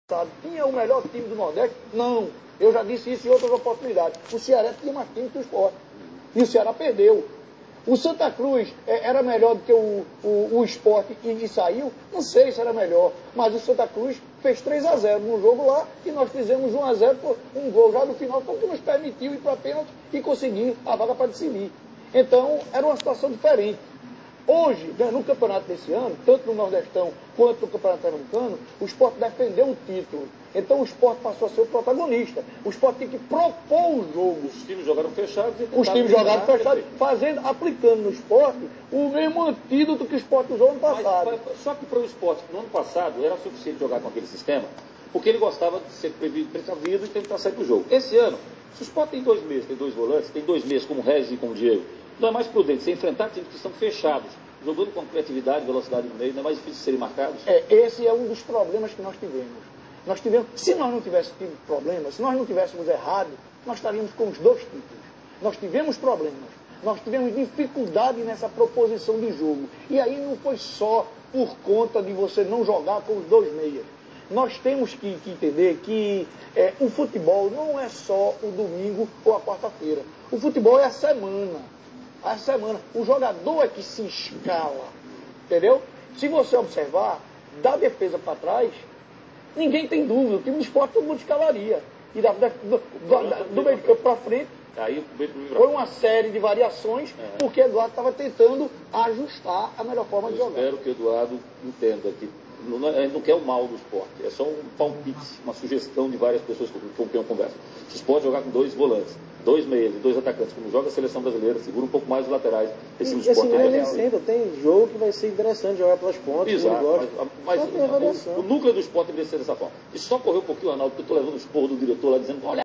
Tinha o melhor time do Nordeste? Não. Eu já disse isso em outras oportunidades. O Ceará tinha mais time que o Sport. E o Ceará perdeu. O Santa Cruz era melhor do que o Sport e saiu? Não sei se era melhor. Mas o Santa Cruz fez 3-0 no jogo lá e nós fizemos 1-0 por um gol já no final, então que nos permitiu ir para a pênalti e conseguir a vaga para decidir. Então, era uma situação diferente. Hoje, no campeonato desse ano, tanto no Nordestão quanto no Campeonato Pernambucano, o Sport defendeu o título. Então o Sport passou a ser o protagonista. O Sport tem que propor o jogo. Os times jogaram fechados. Os times jogaram fechados, aplicando no Sport o mesmo antídoto que o Sport usou ano passado. Só que para o Sport, no ano passado, era suficiente jogar com aquele sistema, porque ele gostava de ser precavido e tentar sair do jogo. Esse ano, se o Sport tem 2 meses, tem 2 volantes, tem 2 meses como o Regis e como o Diego, não é mais prudente você enfrentar times que estão fechados, jogando com criatividade, velocidade no meio, não é mais difícil de serem marcados? Esse é um dos problemas que nós tivemos. Se nós não tivéssemos tido problemas, se nós não tivéssemos errado, nós estaríamos com os 2 títulos. Nós tivemos problemas, nós tivemos dificuldade nessa proposição de jogo. E aí não foi só por conta de você não jogar com os 2 meias. Nós temos que entender que o futebol não é só o domingo ou a quarta-feira. O futebol é a semana. A semana. O jogador é que se escala. Entendeu? Se você observar, da defesa para trás, ninguém tem dúvida. O time do Sport todo mundo escalaria. E do meio de campo para frente, foi uma série de variações, porque Eduardo estava tentando ajustar a melhor forma de jogar. Espero que o Eduardo entenda que não quer o mal do Sport, é só um palpite, uma sugestão de várias pessoas com quem eu converso. Se o Sport jogar com 2 volantes, 2 meias e 2 atacantes, como joga a seleção brasileira, segura um pouco mais os laterais. Esse Sport tem jogo que vai ser interessante jogar pelas pontas. Exato, mas o núcleo do Sport deveria ser dessa forma. E só correu um pouquinho, Arnaldo, porque eu estou levando o esporro do diretor lá dizendo, olha,